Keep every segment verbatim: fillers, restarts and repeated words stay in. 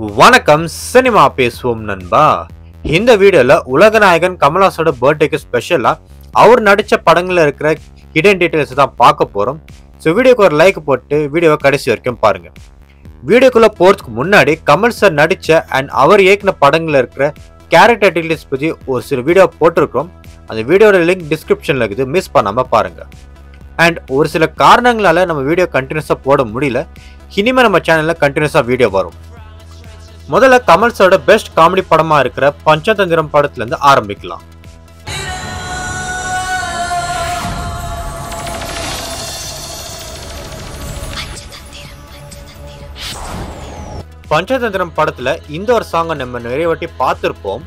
வணக்கம் சினிமா பேசுவோம் நண்பா. இந்த வீடியோல உலகநாயகன் கமல் ஹாசனோட பர்த்டேக்கு ஸ்பெஷலா அவர் நடிச்ச படங்கள்ல இருக்கிற ஹிடன் டீடைல்ஸ் தான் பார்க்க போறோம். ஸோ வீடியோக்கு ஒரு லைக் போட்டு வீடியோவை கடைசி வரைக்கும் பாருங்க. வீடியோக்குள்ள போறதுக்கு முன்னாடி கமல் சார் நடிச்ச அண்ட் அவர் இயக்குன படங்கள்ல இருக்கிற கேரக்டர் டீடைல்ஸ் பத்தி ஒரு சில வீடியோ போட்டிருக்கிறோம். அந்த வீடியோட லிங்க் டிஸ்கிரிப்ஷன்ல இருக்குது, மிஸ் பண்ணாம பாருங்க. அண்ட் ஒரு சில காரணங்களால நம்ம வீடியோ கண்டினியூஸா போட முடியல. இனிமே நம்ம சேனல்ல கண்டினியூஸா வீடியோ வரும். முதல்ல கமல் சாரோட பெஸ்ட் காமெடி படமா இருக்கிற பஞ்சதந்திரம் படத்துல இருந்து ஆரம்பிக்கலாம். பஞ்சதந்திரம் படத்துல இந்த ஒரு சாங்கை நம்ம நிறைய வாட்டி பார்த்திருப்போம்.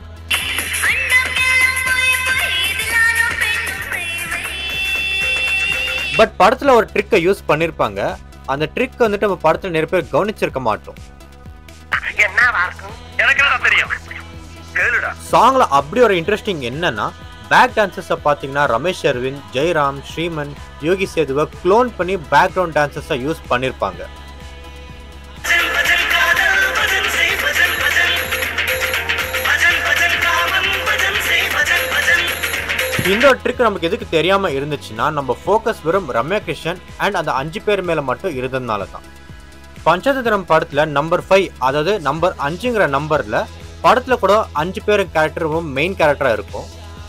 பட் படத்துல ஒரு ட்ரிக்கை யூஸ் பண்ணிருப்பாங்க. அந்த ட்ரிக் வந்துட்டு நம்ம படத்துல நிறைய பேர் கவனிச்சிருக்க மாட்டோம். சாங்ல அப்படி ஒரு இன்ட்ரெஸ்டிங் என்னன்னா, பேக் டான்சர்ஸை பாத்தீங்கன்னா ரமேஷ் அரவிந்த், ஜெயராம், ஸ்ரீமன், யோகி சேதுவை க்ளோன் பண்ணி பேக்ரவுண்ட் டான்சர்ஸை யூஸ் பண்ணிருப்பாங்க. இந்த ட்ரிக் நமக்கு எதுக்கு தெரியாம இருந்துச்சுன்னா, நம்ம ஃபோக்கஸ் வெறும் ரம்யா கிருஷ்ணன் அண்ட் அந்த அஞ்சு பேர் மேல மட்டும் இருந்ததுனால தான். பஞ்சதந்திரம் படத்துல நம்பர் ஃபைவ், அதாவது நம்பர் அஞ்சுங்கிற நம்பர்ல படத்துல கூட அஞ்சு பேர் கேரக்டரும் மெயின் கேரக்டரா இருக்கும்.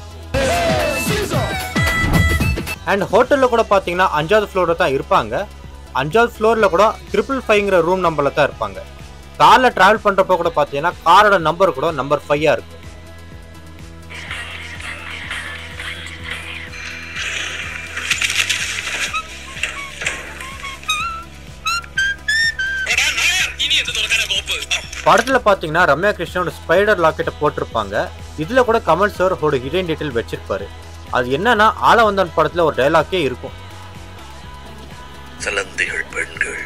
அண்ட் ஹோட்டல்ல கூட பாத்தீங்கன்னா அஞ்சாவது ஃப்ளோர்ல தான் இருப்பாங்க. அஞ்சாவது ஃப்ளோர்ல கூட ட்ரிபிள் ஃபைவ்ங்கிற ரூம் நம்பர்ல தான் இருப்பாங்க. கார்ல டிராவல் பண்றப்ப கூட பாத்தீங்கன்னா காரோட நம்பர் கூட நம்பர் ஃபைவா இருக்கும். படத்துல பாத்தீங்கன்னா ரம்யா கிருஷ்ணனோட ஸ்பைடர் லாக்கெட்டை போட்டிருப்பாங்க. இதுல கூட கமல் சார் ஒரு ஹிடன் டீடைல் வச்சிருப்பாரு. அது என்னன்னா, ஆள வந்தான் படத்துல ஒரு டயலாக்கே இருக்கும். சலந்தைகள் பெண்கள்,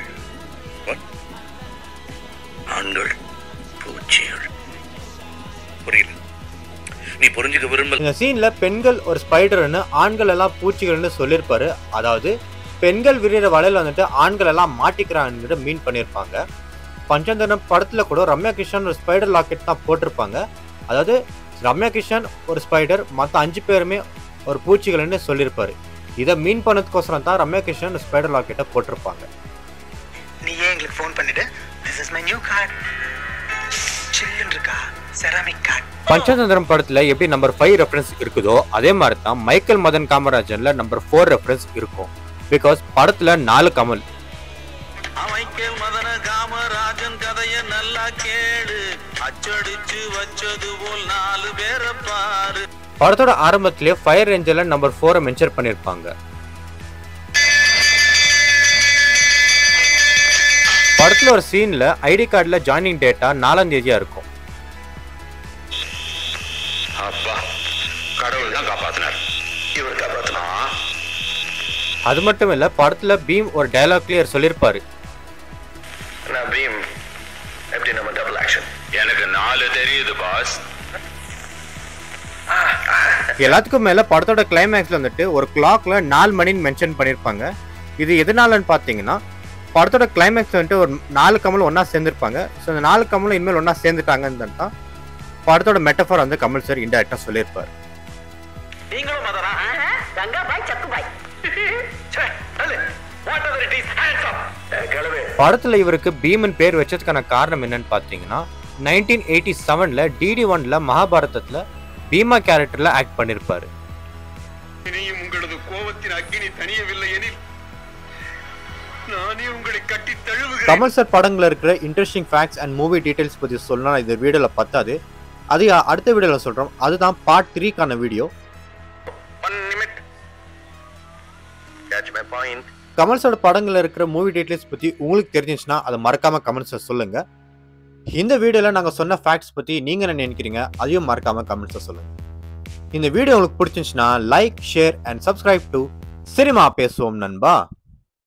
ஆண்கள் பூச்சிகள். புரியல, நீ புரிஞ்சுக்க விரும்பல. இந்த சீன்ல பெண்கள் ஒரு ஸ்பைடர்னு, ஆண்கள் எல்லாம் பூச்சிகள்னு சொல்லியிருப்பாரு. அதாவது பெண்கள் விரிகிற வலையில வந்துட்டு ஆண்கள் எல்லாம் மாட்டிக்கிறான்னு மீன் பண்ணியிருப்பாங்க. பஞ்சதந்திரம் படத்துல கூட ரம்யா கிருஷ்ணன் ஒரு ஸ்பைடர் லாக்கெட் தான் போட்டிருப்பாங்க. அதாவது ரம்யா கிருஷ்ணன் ஒரு ஸ்பைடர், மற்ற அஞ்சு பேருமே ஒரு பூச்சிகள்னு சொல்லியிருப்பாரு. இதை மீன் பண்ணதுக்கோசரம் தான் ரம்யா கிருஷ்ணன் ஸ்பைடர் லாக்கெட்டை போட்டிருப்பாங்க. நீ ஏன் எங்களுக்கு ஃபோன் பண்ணிட்டு, this is my new card, சில்லுன்னு இருக்கா, செராமிக் கார்டு. பஞ்சதந்திரம் படத்துல எப்படி நம்பர் ஃபைவ் ரெஃபரன்ஸ் இருக்குதோ அதே மாதிரி தான் மைக்கேல் மதன் காமராஜன்ல நம்பர் ஃபோர் ரெஃபரன்ஸ் இருக்கும். பிகாஸ் படத்துல நாலு கமல். மைக்கேல் மதன காமராஜன் கதைய நல்லா கேளு, அச்சடிச்சு வச்சது போல் நாலு பேரை பாரு. படத்தோட ஆரம்பத்திலே ஃபயர் ரேஞ்சர்ல நம்பர் ஃபோரை மென்ஷன் பண்ணிருப்பாங்க. படத்துல ஒரு சீன்ல ஐடி கார்டுல ஜாயினிங் டேட்டா நாலாம் தேதியா இருக்கும். கடவுள் தான் காப்பாத்தினார், இவர் காப்பாத்தினா. அது மட்டும் இல்ல, படத்துல பீம் ஒரு டயலாக் கிளியர் சொல்லிருப்பாரு. பீம் எப்படி நம்ம டபுள் ஆக்ஷன், எனக்கு நாலு தெரியுது பாஸ். எல்லாத்துக்கும் மேல படத்தோட கிளைமேக்ஸ்ல வந்துட்டு ஒரு கிளாக்ல நாலு மணின்னு மென்ஷன் பண்ணிருப்பாங்க. இது எதனாலன்னு பாத்தீங்கன்னா, படத்தோட கிளைமேக்ஸ் வந்துட்டு ஒரு நாலு கமல் ஒன்னா சேர்ந்துருப்பாங்க. ஸோ அந்த நாலு கமலும் இனிமேல் ஒன்னா சேர்ந்துட்டாங்கன்னு தான் படத்தோட மெட்டஃபர் வந்து கமல் சார் இன்டைரக்டா சொல்லியிருப்பாரு. நீங்களும் மதனா கங்கா பாய் சக்கு பாய். படத்துல இவருக்கு பீமன் பேர் வச்சதுக்கான காரணம் என்னன்னு பாத்தீங்கன்னா, நைன்டீன் எயிட்டி செவன்ல டிடி ஒன்ல மகாபாரதத்துல பீமா கேரக்டர்ல ஆக்ட் பண்ணிருப்பாரு. உங்களது கோபத்தின் அக்கினி தனியவில்லை எனில் நானே உங்களை கட்டி தழுவுகிறேன். கமல் சார் படங்கள்ல இருக்கிற interesting facts and movie details பத்தி சொன்னா இந்த வீடியோல பத்தாது. அது அடுத்த வீடியோல சொல்றோம். அதுதான் பார்ட் த்ரீக்கான வீடியோ. கமல் சார் படங்கள்ல இருக்கிற மூவி டீடைல்ஸ் பத்தி உங்களுக்கு தெரிஞ்சிச்சுன்னா அதை மறக்காம கமெண்ட்ஸ்ல சொல்லுங்க. இந்த வீடியோல நாங்க சொன்ன ஃபேக்ட்ஸ் பத்தி நீங்க என்ன நினைக்கிறீங்க அதையும் மறக்காம கமெண்ட்ஸ்ல சொல்லுங்க. இந்த வீடியோ உங்களுக்கு பிடிச்சிருந்துச்சுன்னா like, share and subscribe to cinema பேசுவோம் நண்பா.